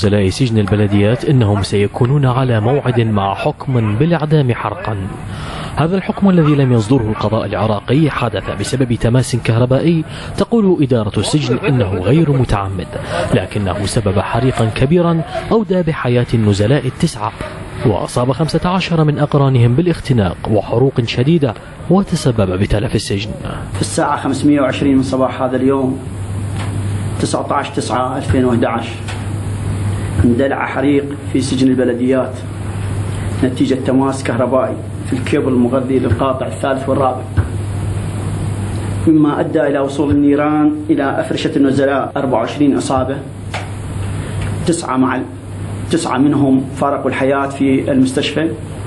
زلاء سجن البلديات إنهم سيكونون على موعد مع حكم بالإعدام حرقا. هذا الحكم الذي لم يصدره القضاء العراقي حدث بسبب تماس كهربائي تقول إدارة السجن إنه غير متعمد، لكنه سبب حريقا كبيرا أودى بحياة النزلاء 9 وأصاب 15 من أقرانهم بالاختناق وحروق شديدة وتسبب بتلف السجن. في الساعة 5:20 من صباح هذا اليوم 19/9/2011 اندلع حريق في سجن البلديات نتيجة تماس كهربائي في الكيبل المغذي للقاطع الثالث والرابع، مما أدى إلى وصول النيران إلى أفرشة النزلاء. 24 إصابة، 9 منهم فارقوا الحياة في المستشفى،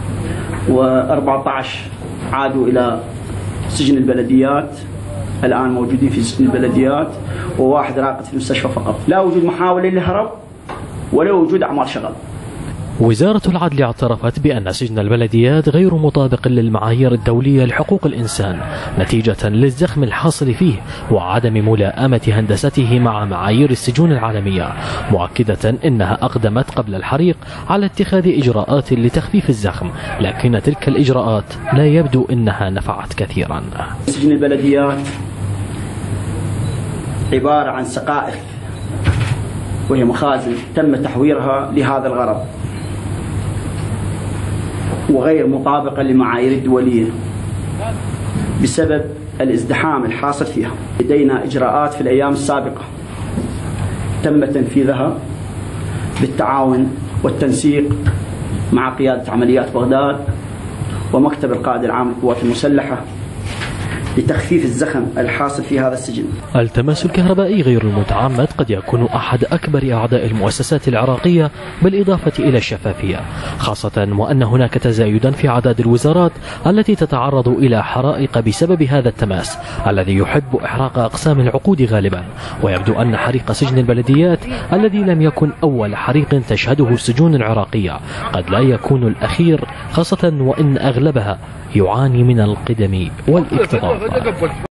و14 عادوا إلى سجن البلديات، الآن موجودين في سجن البلديات، وواحد راقد في المستشفى فقط. لا وجود محاولة للهرب ولا وجود أعمال شغل. وزارة العدل اعترفت بأن سجن البلديات غير مطابق للمعايير الدولية لحقوق الإنسان نتيجة للزخم الحاصل فيه وعدم ملائمة هندسته مع معايير السجون العالمية، مؤكدة أنها أقدمت قبل الحريق على اتخاذ إجراءات لتخفيف الزخم، لكن تلك الإجراءات لا يبدو أنها نفعت كثيرا. سجن البلديات عبارة عن سقائف وهي مخازن تم تحويرها لهذا الغرض وغير مطابقة للمعايير الدولية بسبب الازدحام الحاصل فيها. لدينا إجراءات في الأيام السابقة تم تنفيذها بالتعاون والتنسيق مع قيادة عمليات بغداد ومكتب القائد العام للقوات المسلحة لتخفيف الزخم الحاصل في هذا السجن. التماس الكهربائي غير المتعمد قد يكون أحد أكبر أعداء المؤسسات العراقية بالإضافة إلى الشفافية، خاصة وأن هناك تزايدا في أعداد الوزارات التي تتعرض إلى حرائق بسبب هذا التماس الذي يحب إحراق أقسام العقود غالبا. ويبدو أن حريق سجن البلديات الذي لم يكن أول حريق تشهده السجون العراقية قد لا يكون الأخير، خاصة وأن أغلبها يعاني من القدم والاكتظاظ.